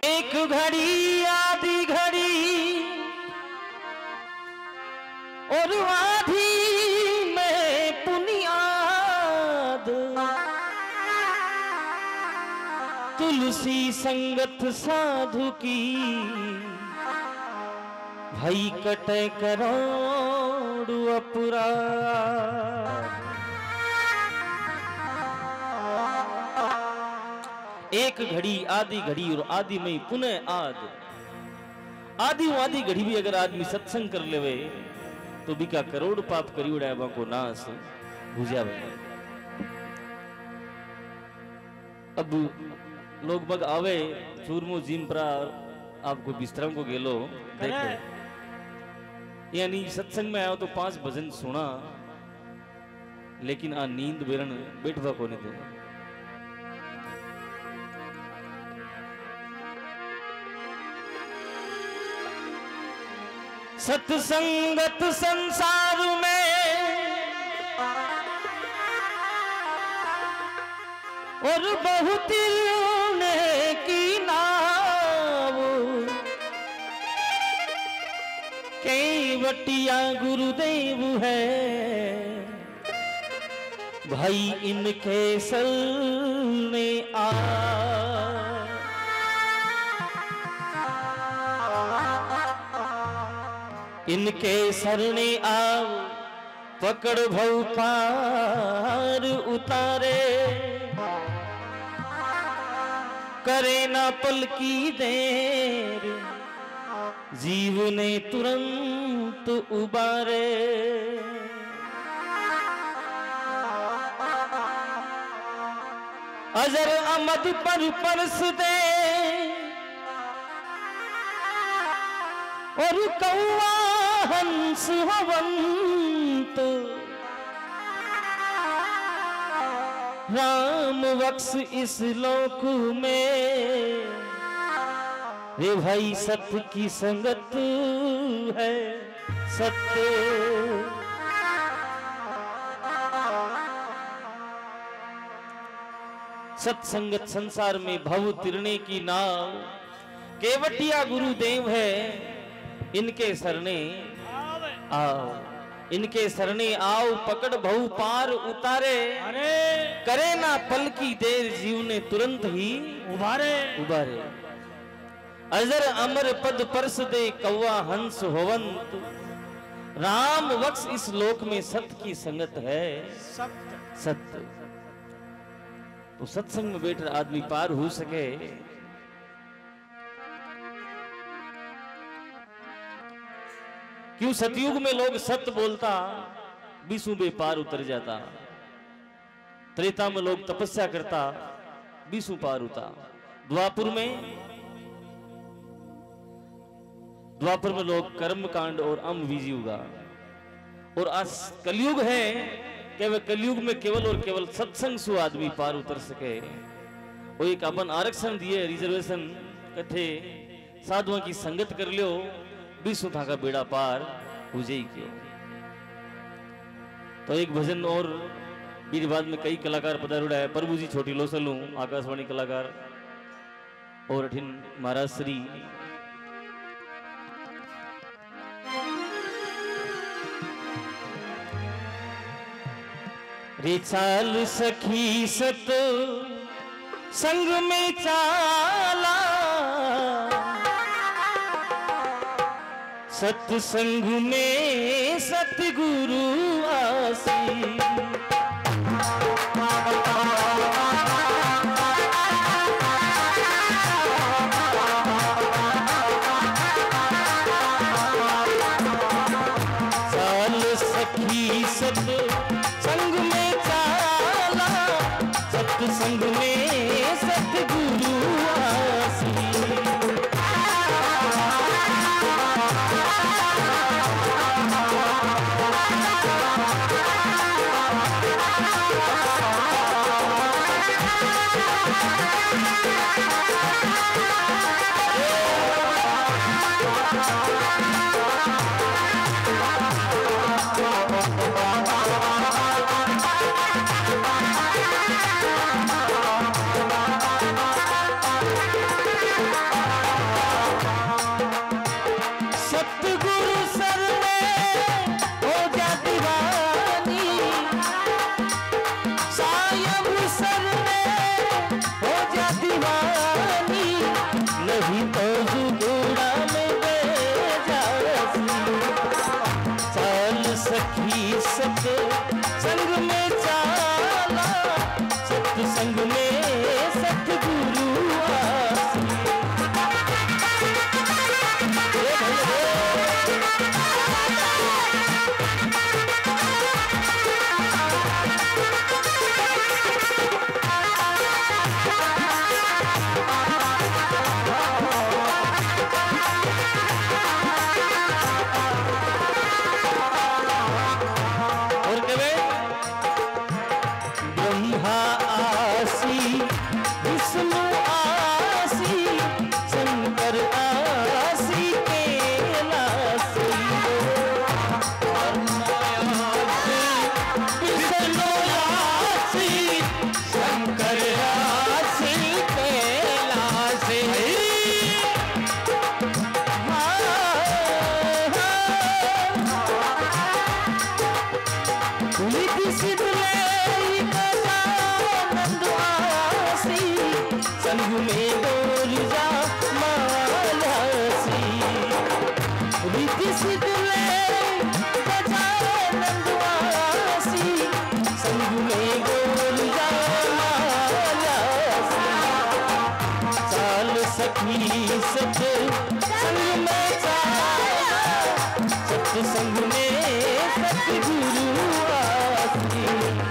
एक घड़ी आधी घड़ी और आधी में पुनियाद, तुलसी संगत साधु की भाई कटे करोड़ अपराध। एक घड़ी आधी घड़ी और आदि में पुनः आद, आदि आधी घड़ी भी अगर आदमी सत्संग कर लेवे तो बिका करोड़ पाप करी उड़ाया को नाश भुजा। अब लोग बग आवे चूरमो जिम पर आपको बिस्तरा को गेलो देखे, यानी सत्संग में आओ तो 5 भजन सुना लेकिन आ नींद बेरन बैठवा को नहीं दे। सत्संगत संसार में और बहुत ने की नाव, कई वटिया गुरुदेव है भाई इनके सल ने आ। इनके सरने आओ पकड़ भव पार उतारे, करे ना पल की देर जीव ने तुरंत उबारे। अजर अमद पर परस दे और कौआ हंस हवंत, राम वक्स इस लोक में रे भाई सत्य की संगत है सत्य। सत्संगत संसार में भव तिरने की नाव, केवटिया गुरुदेव है इनके सरने आओ। इनके सरने आओ पकड़ भव पार उतारे, करे ना पल की देर जीव ने तुरंत ही उबारे उबारे। अजर अमर पद परस दे कौवा हंस होवंत, राम वक्स इस लोक में सत्य की संगत है सत्य। तो सत्संग में बैठ आदमी पार हो सके, क्यों सतयुग में लोग सत्य बोलता विष्णु बे पार उतर जाता, त्रेता में लोग तपस्या करता विष्णु पार उता, द्वापर में लोग कर्म कांड और अम बीजी उगा, और आज कलयुग है कि वह कलयुग में केवल और केवल सत्संग सु आदमी पार उतर सके। वो एक अपन आरक्षण दिए रिजर्वेशन कथे साधुओं की संगत कर लियो विष्णु था का बेड़ा पार हो जाई क्यों। तो एक भजन और बीर बाद में कई कलाकार पधारुड़ा है, प्रभु जी छोटी लोसलू आकाशवाणी कलाकार और अठिन महाराज श्री रे चाल सखी सत संग में चाला, सत्संग में सतगुरु आसी। चाल सखी सत्संग में चाला, सत्संग में सतगुरु आसी। सखी सत्संग में जाया, सत्संग में सतगुरु आसी।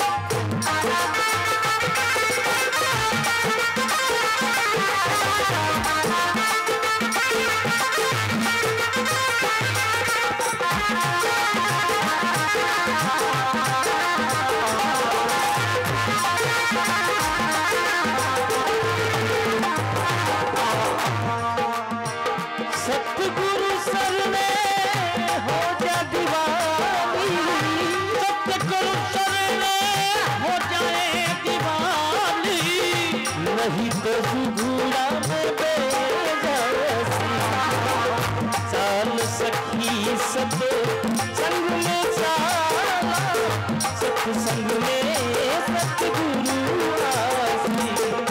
सतगुरु शरणे हो जा दीवानी, सतगुरु शरणे हो जाए दीवानी, नहीं तो सुगुड़ा में बेजासी। चाल सखी सत्संग में चाला, सत्संग में सतगुरु आसी।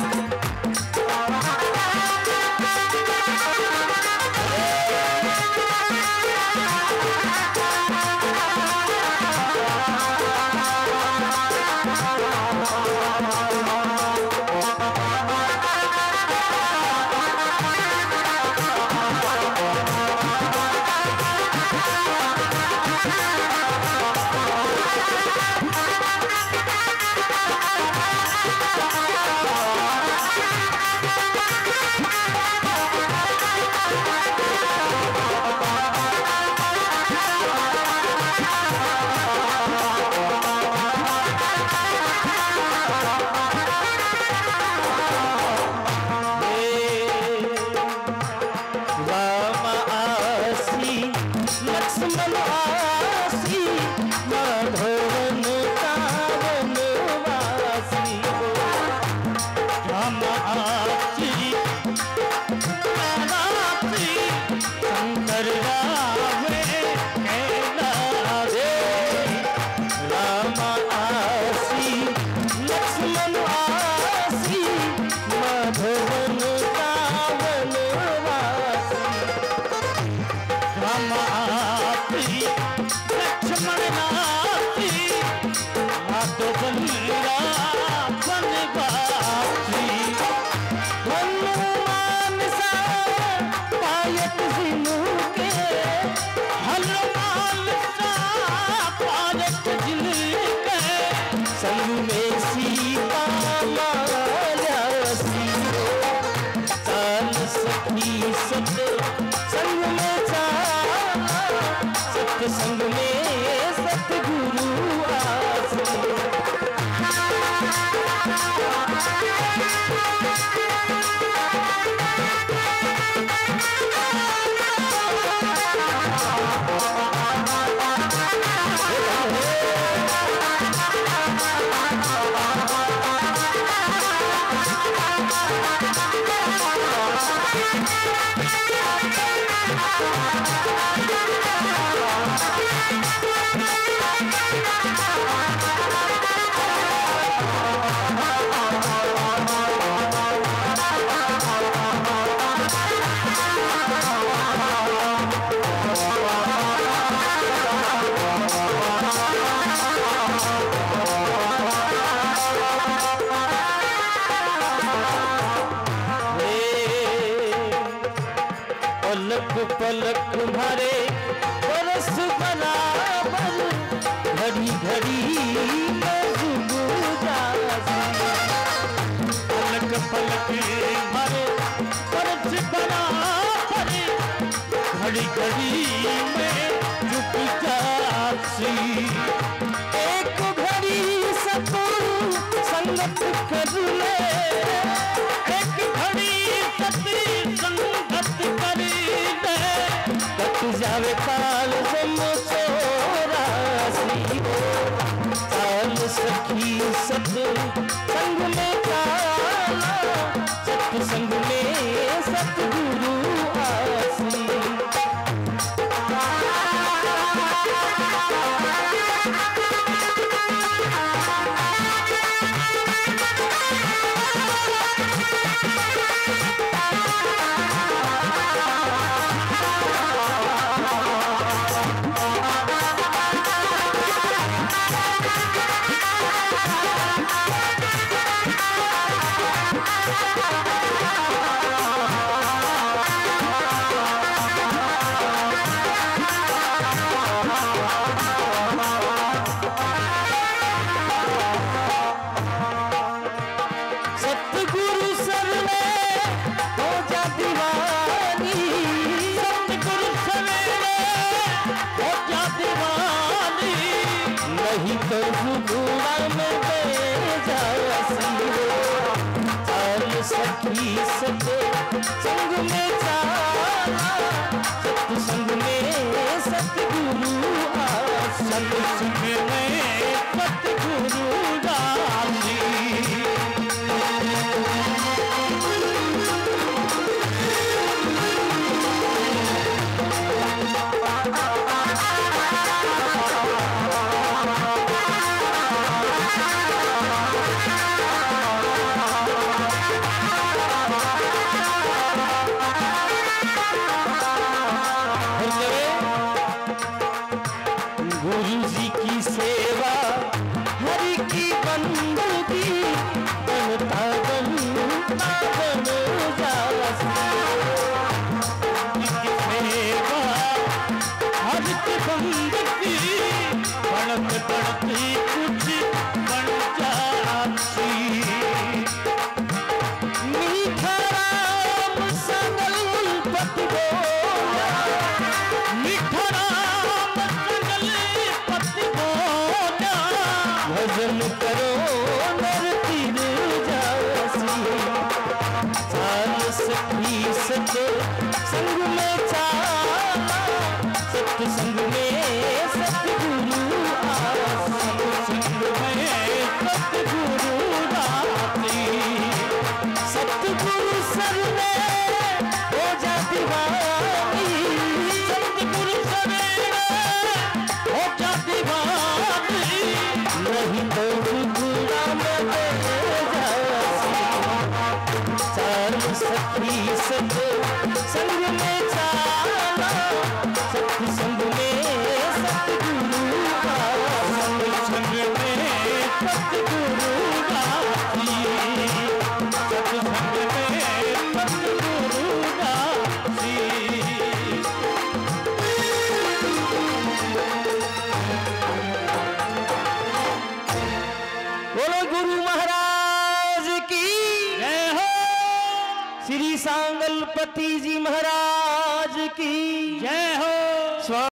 लक्ष्मण आसी, माधवन कावन वासी, राम आसी, आसी, शंकर रावे कैलासे। राम आसी, लक्ष्मण आसी, माधवन कावन वासी। राम आसी, लक्ष्मण आसी, माधवन रावण वासी। हनुमान सा पायत जिनु के, हनुमान सा पायत जिनु के, संग में सीता मायासी। चाल सखी सत्संग में चाला, सत्संग में सतगुरु आसी। पलक पलक भरे बरस बराबर, घड़ी घड़ी में जुगुजासी। पलक पलक भरे बरस बराबर, घड़ी घड़ी में जुगुजासी। एक घड़ी सतगुरु संगत कर ले, एक घड़ी सती संगत कर ले, कट जावे काल जम चौरासी। चाल सखी सत्संग में चाला, सत्संग में सतगुरु आसी। में चाला, सत्संग में सतगुरु आसन, सत्संग में सतगुरु दासी। गुरु जी की सेवा हरि की बंदगी, बनता बनता बन जासी। की सेवा हरि की बंदगी, बढ़त बढ़ती कुछ बन जासी। मीठा राम संकल्प बोला, मीठा भजन करो नर तीर जासी। चाल सखी सत संग में चाला, सत्संग में सतगुरु आसन, सत्संग में सतगुरु दासी। सतगुरु सर में हो जा दीवानी, सतगुरु सर में हो जा दीवानी, नहीं तो गुरुआ में दे जासी। चाल सखी सत संग में चाला, सत्संग में सतगुरु आसन, सत्संग में सतगुरु दासी। सत्संग में सतगुरु दासी। बोलो गुरु महाराज की जय हो। श्री सांगलपति जी महाराज की जय हो।